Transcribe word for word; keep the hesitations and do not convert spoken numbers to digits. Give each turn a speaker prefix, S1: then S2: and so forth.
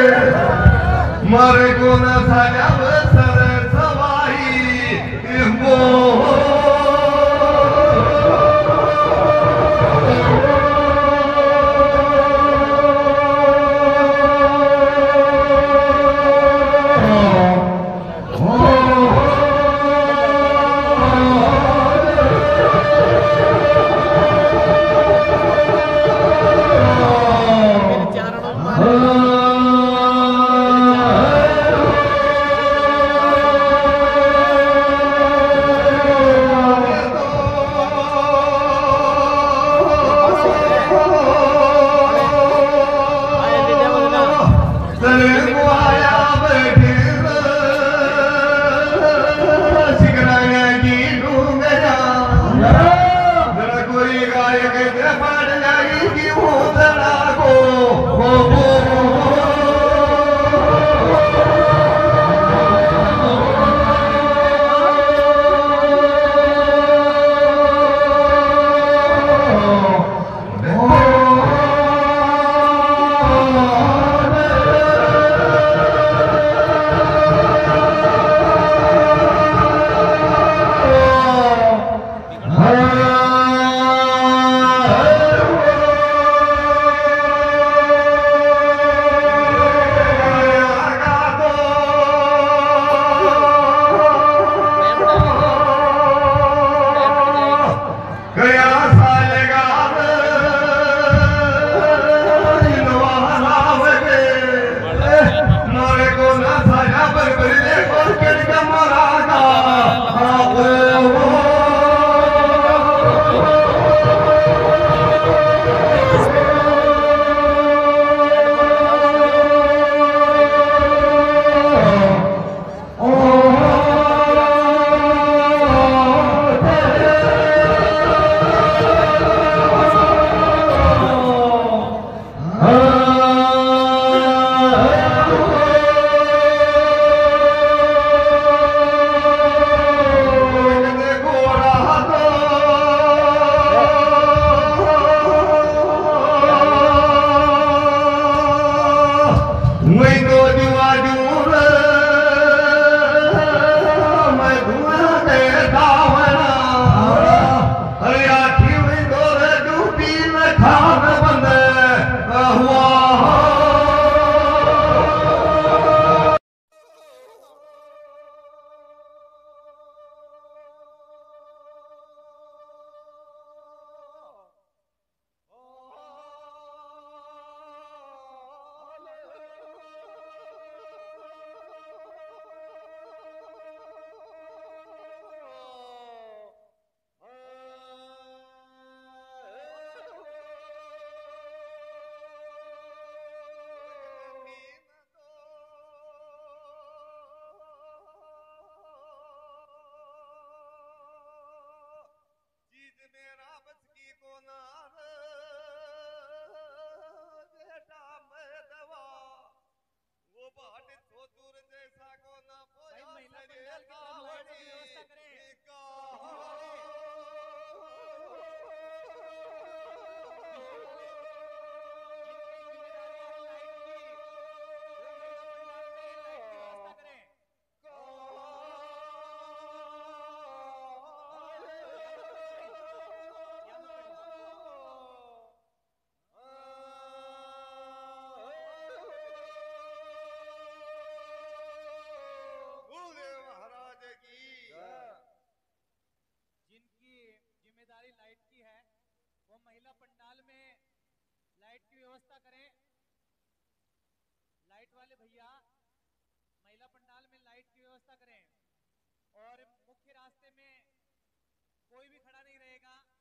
S1: मारे को न साजा सर सवाई वो मेरा बच की को नार बेटा मैं दवा वो बाट तो दूर जैसा को ना पोया सरिये कावड़ी का
S2: लाइट की है वो महिला पंडाल में लाइट की व्यवस्था करें। लाइट वाले भैया महिला पंडाल में लाइट की व्यवस्था करें और मुख्य रास्ते में कोई भी खड़ा नहीं रहेगा।